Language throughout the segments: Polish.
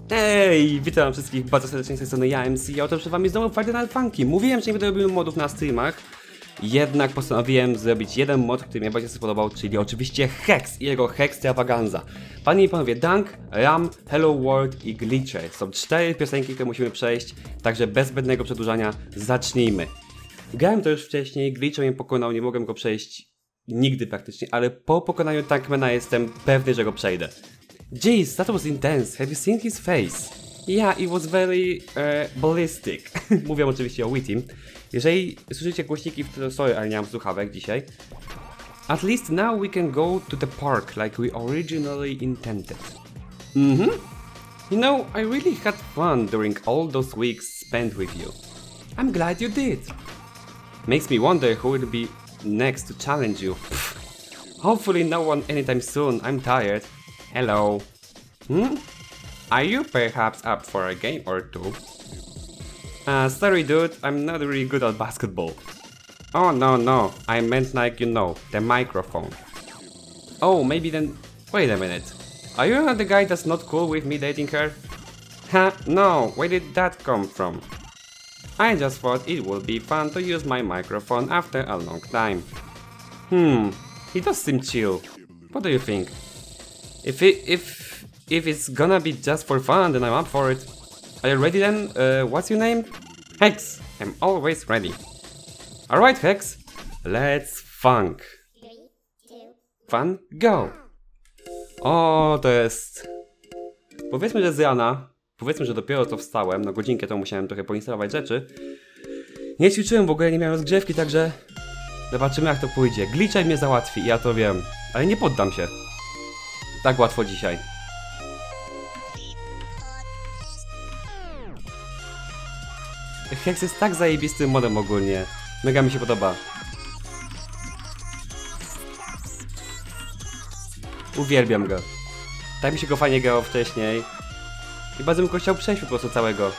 Ej, witam wszystkich bardzo serdecznie z tej strony ja, MC, a oto przed wami znowu Final Funky. Mówiłem, że nie będę robił modów na streamach, jednak postanowiłem zrobić jeden mod, który mnie bardzo spodobał, czyli oczywiście Hex i jego Hextravaganza. Panie i panowie, Dunk, Ram, Hello World i Glitcher. Są 4 piosenki, które musimy przejść, także bez zbędnego przedłużania zacznijmy. Grałem to już wcześniej, Glitcher mnie pokonał, nie mogłem go przejść nigdy praktycznie, ale po pokonaniu Tankmana jestem pewny, że go przejdę. Jeez, that was intense. Have you seen his face? Yeah, it was very ballistic. Mówię oczywiście o Wittim. Jeżeli słyszycie głośniki sorry, ale nie mam słuchawek dzisiaj. At least now we can go to the park like we originally intended. You know, I really had fun during all those weeks spent with you. I'm glad you did. Makes me wonder who will be next to challenge you. Hopefully no one anytime soon. I'm tired. Hello. Are you perhaps up for a game or two? Sorry dude, I'm not really good at basketball. Oh no, I meant like, you know, the microphone. Oh, maybe then... Wait a minute. Are you not the guy that's not cool with me dating her? Huh, no, where did that come from? I just thought it would be fun to use my microphone after a long time. He does seem chill. What do you think? If it's gonna be just for fun, then I'm up for it. Are you ready then? What's your name? Hex! I'm always ready. Alright, Hex. Let's funk. Fun, go! O, to jest... Powiedzmy, że z rana. Powiedzmy, że dopiero co wstałem. Na godzinkę to musiałem trochę poinstalować rzeczy. Nie ćwiczyłem w ogóle, nie miałem rozgrzewki, także... Zobaczymy jak to pójdzie. Glitcher mnie załatwi, ja to wiem. Ale nie poddam się. Tak łatwo dzisiaj. Hex jest tak zajebistym modem ogólnie. Mega mi się podoba. Uwielbiam go. Tak mi się go fajnie grało wcześniej. I bardzo bym go chciał przejść po prostu całego.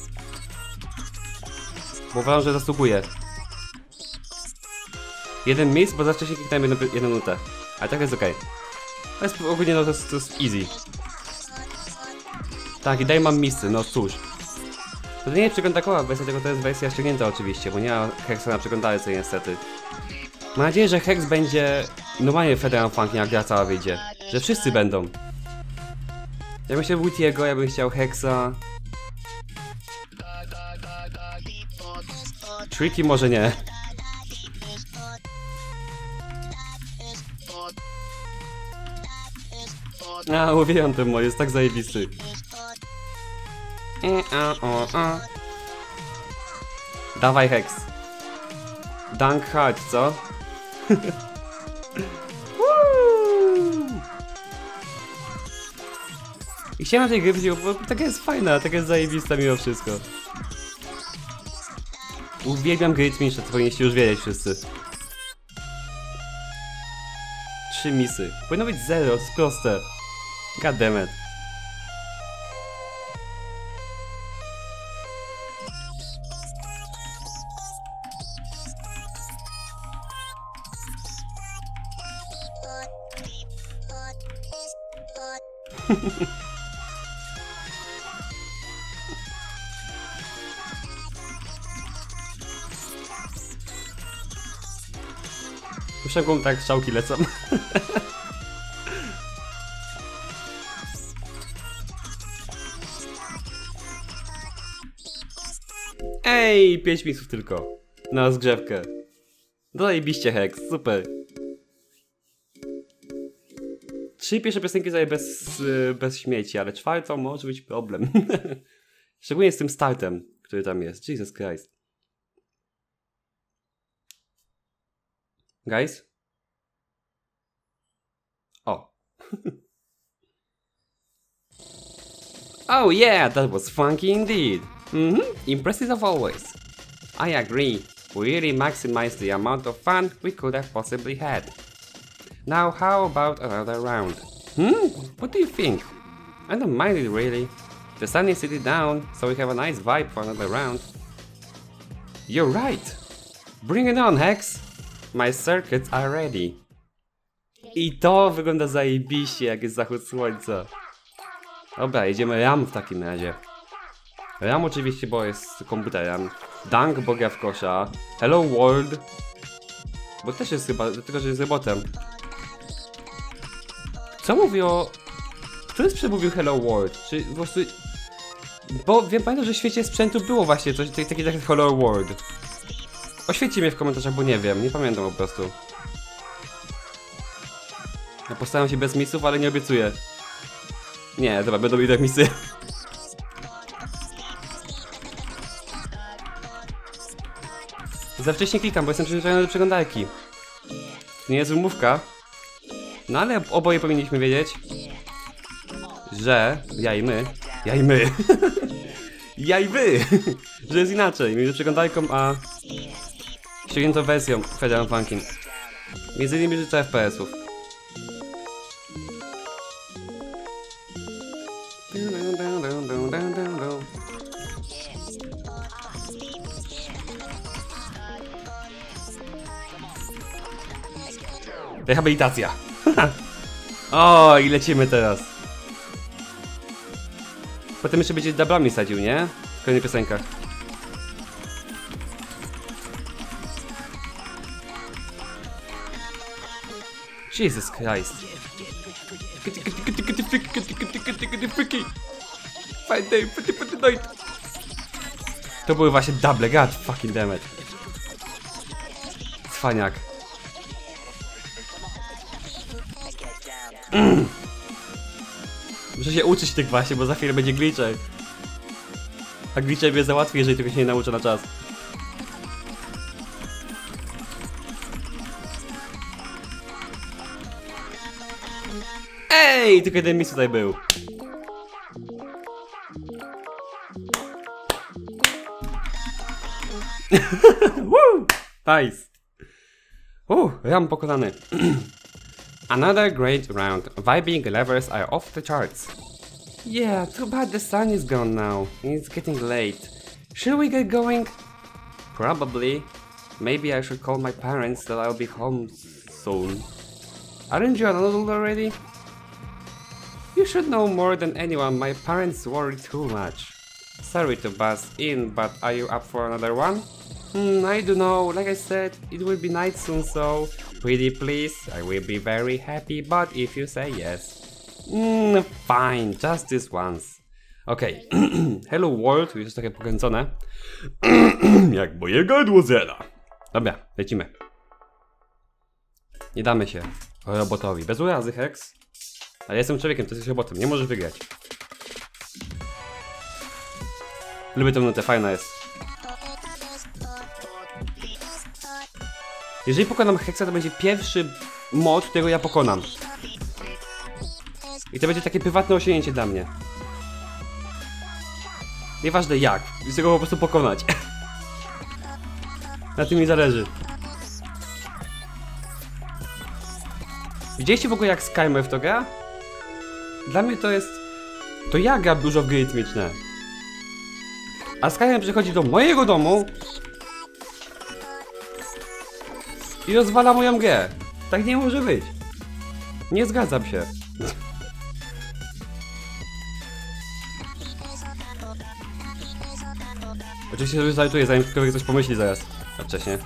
Bo uważam, że zasługuje. Jeden miss, bo za wcześnie kliknąłem jedną nutę. Ale tak jest okej. Ale ogólnie no to jest easy. Tak, i daj mam missy, no cóż. To nie jest przeglądarkowa wersja, tylko to jest wersja ściągnięta oczywiście, bo nie ma Hexa na przeglądarce niestety. Mam nadzieję, że Hex będzie normalnie Final Funky, jak gra cała wyjdzie. Że wszyscy będą. Ja myślę Wittiego, ja bym chciał Hexa. Tricky może nie. Uwielbiam ten mod, jest tak zajebisty. Dawaj Hex. Dunk hard, co? I chciałem na tej gry wziąć, bo taka jest fajna, taka jest zajebista mimo wszystko. Uwielbiam gry Twinsze, to powinniście już wiedzieć wszyscy. 3 misy. Powinno być 0, to jest proste. God damn it. Muszę tak strzałki lecą. Ej, 5 misów tylko. Na rozgrzewkę. Zajebiście Hex, super. 3 pierwsze piosenki zdaję bez śmieci, ale 4 może być problem. Szczególnie z tym startem, który tam jest. Jesus Christ. Guys? O. Oh yeah, that was funky indeed. Impressive as always. I agree. We really maximized the amount of fun we could have possibly had. Now how about another round? What do you think? I don't mind it really. The sun is sitting down, so we have a nice vibe for another round. You're right. Bring it on, Hex. My circuits are ready. I to wygląda zajebiście, jak jest zachód słońca. Dobra, jedziemy RAM w takim razie. RAM oczywiście, bo jest komputerem. Dunk, bo gra w kosza. Hello World. Bo też jest chyba, dlatego że jest robotem. Co mówi o... Kto przemówił Hello World? Czy po prostu... Bo wiem, pamiętam, że w świecie sprzętu było właśnie coś takiego jak Hello World. Oświećcie mnie w komentarzach, bo nie wiem, nie pamiętam po prostu. Ja postaram się bez misów, ale nie obiecuję. Nie, dobra, będą mi tak misy. Za wcześnie klikam, bo jestem przyzwyczajony do przeglądarki. To nie jest wymówka. No ale oboje powinniśmy wiedzieć, że ja i my, ja i wy, że jest inaczej między przeglądarką a ściągniętą wersją Federal Funkin. Między innymi życzę FPS-ów. Rehabilitacja. O, i lecimy teraz. Potem jeszcze będzie dublami sadził, nie? W kolejnych piosenkach. Jesus Christ. To były właśnie double, god fucking damn it. Cwaniak. Muszę się uczyć tych właśnie, bo za chwilę będzie glitcher. A glitcher mnie załatwi, jeżeli tego się nie nauczę na czas. Ej, tylko jeden mis tutaj był. Woo! Nice. Ram pokonany. Another great round. Vibing levels are off the charts. Yeah, too bad the sun is gone now. It's getting late. Should we get going? Probably. Maybe I should call my parents that I'll be home soon. Aren't you old already? You should know more than anyone. My parents worry too much. Sorry to buzz in, but are you up for another one? I don't know. Like I said, it will be night soon, so pretty please. I will be very happy, but if you say yes. Fine, just this once. Okej. Hello World, już jest trochę pokręcone. Jak moje gardło zera. Dobra, lecimy. Nie damy się robotowi. Bez urazy, Hex. Ale ja jestem człowiekiem, to jesteś robotem, nie możesz wygrać. Lubię tę nutę, fajna jest. Jeżeli pokonam Hexa, to będzie pierwszy mod, którego ja pokonam. I to będzie takie prywatne osiągnięcie dla mnie. Nieważne jak, chcę go po prostu pokonać. Na tym mi zależy. Widzieliście w ogóle jak Skymer w to gra? Dla mnie to jest... To ja gram dużo w gry rytmiczne. A Skyrim przychodzi do mojego domu i rozwala moją grę. Tak nie może być. Nie zgadzam się. Oczywiście sobie zalituję, zanim ktoś coś pomyśli zaraz. A wcześniej.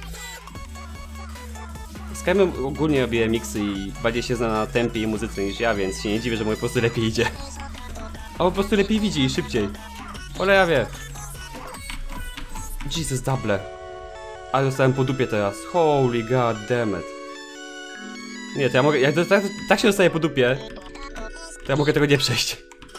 Skyrim ogólnie robię miksy i bardziej się zna na tempie i muzyce niż ja, więc się nie dziwię, że mu po prostu lepiej idzie. A po prostu lepiej widzi i szybciej. Ale ja wiem. Jesus, double. Ale dostałem po dupie teraz. Holy god damn it. Nie, to ja mogę... Jak tak się dostaje po dupie, to ja mogę tego nie przejść.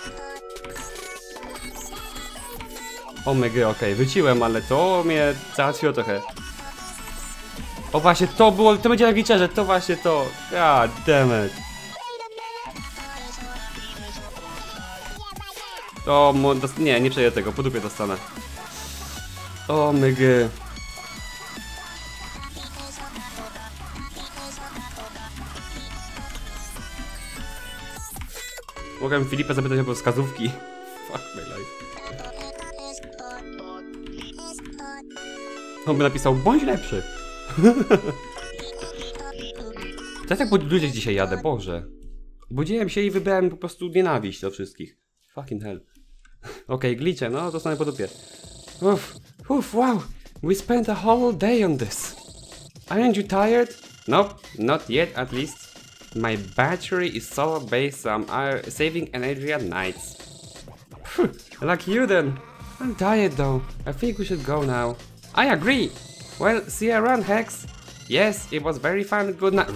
Omega, okej, wróciłem, ale to mnie załatwiło trochę. O właśnie, to było... To będzie na glitcherze, to właśnie to. God damn it. O, nie, nie przejdę tego, po dupie dostanę. O mygy. Mogłem Filipa zapytać o wskazówki. Fuck my life. On by napisał, bądź lepszy. To tak po ludziach dzisiaj jadę, Boże. Budziłem się i wybrałem po prostu nienawiść do wszystkich. Fucking hell. Okej, glicze, no dostanę po dupie. Wow. We spent a whole day on this. Aren't you tired? Nope, not yet at least. My battery is solar based, so I'm saving energy at nights. Like you then. I'm tired though. I think we should go now. I agree. Well, see you around, Hex. Yes, it was very fun. Good night.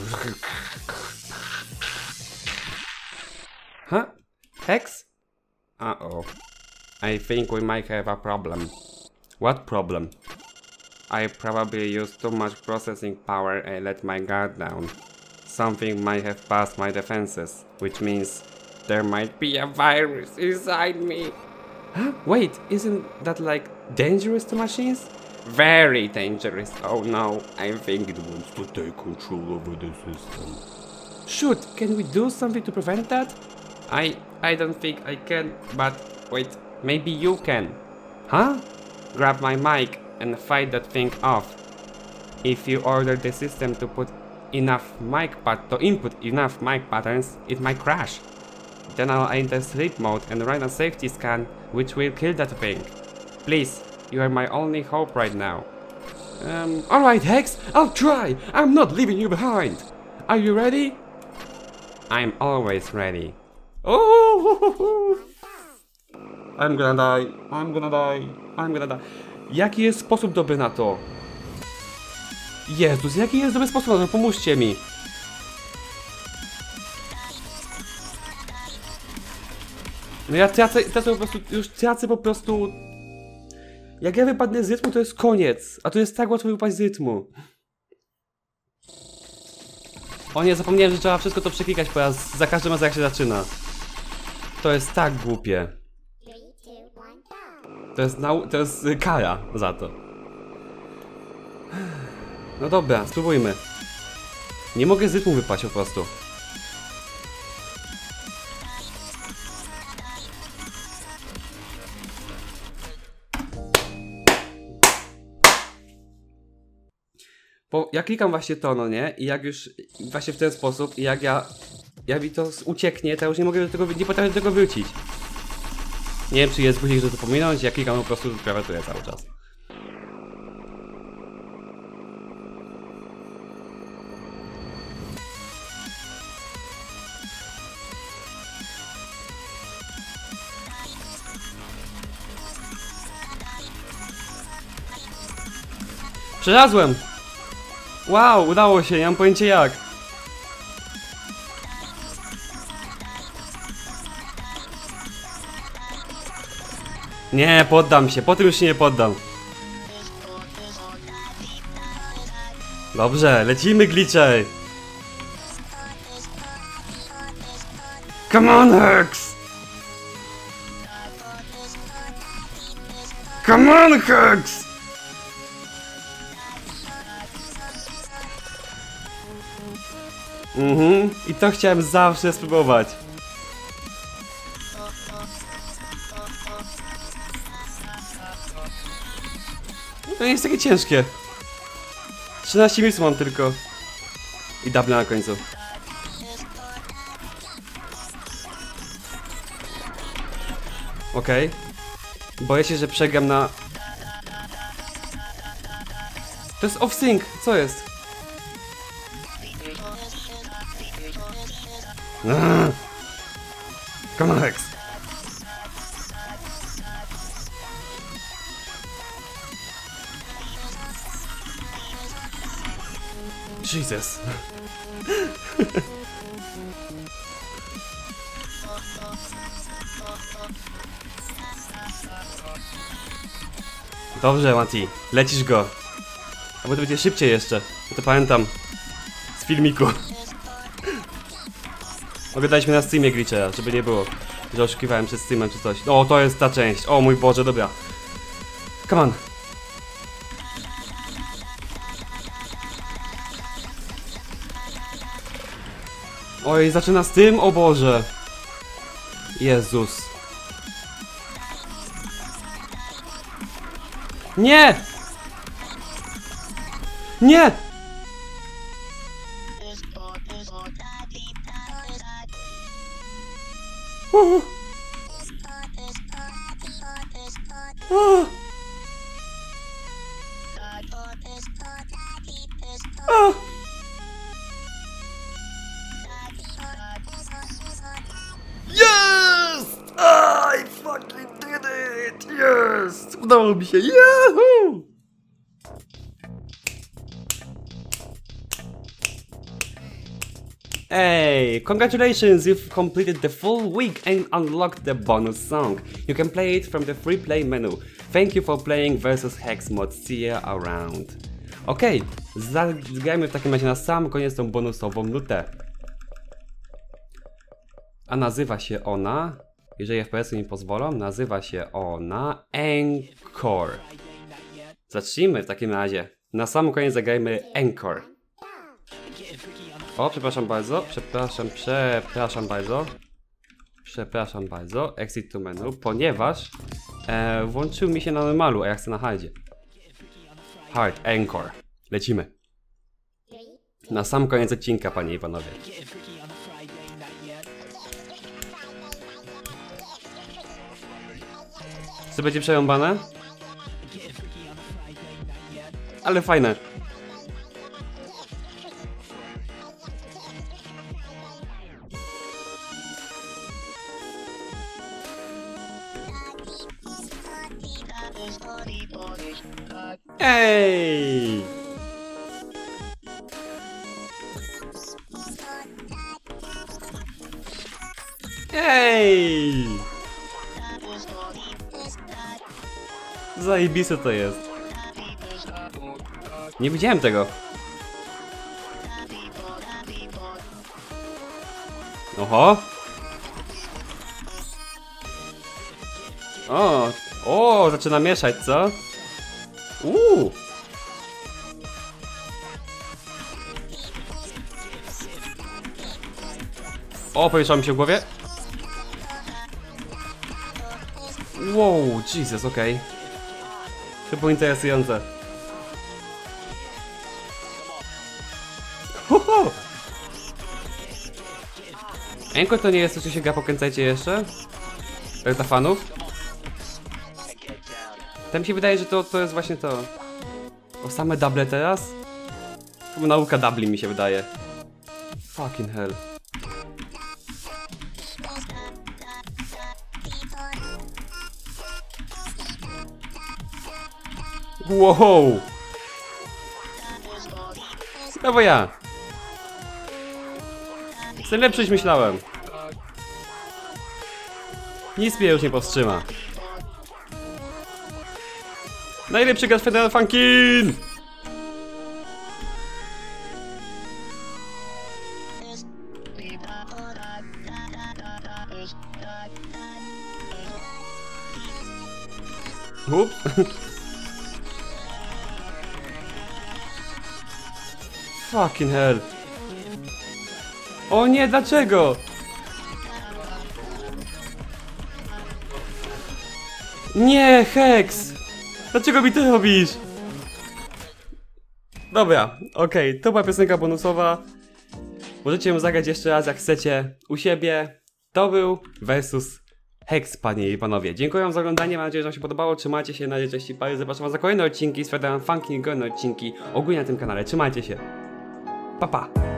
Huh? Hex? Uh-oh. I think we might have a problem. What problem? I probably used too much processing power and let my guard down. Something might have passed my defenses, which means there might be a virus inside me. Huh? Wait, isn't that like dangerous to machines? Very dangerous. Oh no, I think it wants to take control over the system. Shoot, can we do something to prevent that? I don't think I can, but wait, maybe you can. Huh? Grab my mic and fight that thing off. If you order the system to input enough mic patterns, it might crash. Then I'll enter sleep mode and run a safety scan, which will kill that thing. Please, you are my only hope right now. Alright Hex, I'll try! I'm not leaving you behind! Are you ready? I'm always ready. Oh! I'm gonna die. Jaki jest sposób dobry na to? Jezus, jaki jest dobry sposób na to? Pomóżcie mi. No ja tracę po prostu... Jak ja wypadnę z rytmu, to jest koniec. A to jest tak łatwo wypaść z rytmu. O nie, zapomniałem, że trzeba wszystko to przeklikać po raz, za każdym razem jak się zaczyna. To jest tak głupie. To jest kara za to. No dobra, spróbujmy. Nie mogę z rytmu wypaść po prostu. Bo ja klikam właśnie to, no nie? I jak już właśnie w ten sposób, i jak mi to ucieknie, to ja już nie mogę do tego, nie potrafię do tego wrócić. Nie wiem, czy jest guzik, żeby to pominąć, ja klikam po prostu klawiaturę cały czas. Przelazłem! Wow, udało się, nie mam pojęcia jak. Nie, poddam się, po tym już się nie poddam. Dobrze, lecimy glicze. Come on, Hex! Come on, Hex! I to chciałem zawsze spróbować. To nie jest takie ciężkie. 13 minut mam tylko. I double na końcu. Okej. Boję się, że przegram na... To jest off-sync, co jest? Come on, Hex. Jesus. Dobrze, Mati, lecisz go. A bo to będzie szybciej jeszcze. Ja to pamiętam z filmiku. Oglądaliśmy na Steamie Glitchera, żeby nie było, że oszukiwałem przed Steamem czy coś. O, to jest ta część. O mój Boże, dobra. Come on. Oj, zaczyna z tym? O Boże. Jezus. Nie! Nie! O! O! Yes! I fucking did it! Yes! Udało mi się! Yahoo! Hey, congratulations! You've completed the full week and unlocked the bonus song. You can play it from the free play menu. Thank you for playing versus Hex mod. See you around. Okej, zagrajmy w takim razie na sam koniec tą bonusową nutę. A nazywa się ona, jeżeli FPS-y mi pozwolą, nazywa się ona Encore. Zacznijmy w takim razie. Na sam koniec zagrajmy Encore. O, przepraszam bardzo, przepraszam bardzo, exit to menu, ponieważ włączył mi się na normalu, a ja chcę na hardzie. Hard, Encore. Lecimy. Na sam koniec odcinka, panie i panowie. Co będzie przerąbane? Ale fajne. Ej! Ej! Zajebiste to jest. Nie widziałem tego. Oho. O, zaczyna mieszać, co? O, powieszało mi się w głowie. Wow, Jesus, okej. To było interesujące. Encore to nie jest to, czy się gra pokręcajcie jeszcze? Dla fanów? Tam mi się wydaje, że to jest właśnie to. O, same double teraz? To nauka dubli mi się wydaje. Fucking hell. Wow! Brawo ja! Jestem lepszy niż myślałem. Nic mnie już nie powstrzyma. Najlepszy gracz Final Funkin! Ups. Fucking hell. O nie, dlaczego? Nie, Hex! Dlaczego mi to robisz? Dobra, okej, to była piosenka bonusowa. Możecie ją zagrać jeszcze raz jak chcecie u siebie. To był versus Hex, panie i panowie. Dziękuję wam za oglądanie, mam nadzieję, że wam się podobało. Trzymajcie się, na razie, cześć i pary. Zapraszam was za kolejne odcinki, sprawdzam funky i kolejne odcinki ogólnie na tym kanale. Trzymajcie się. Pa, pa.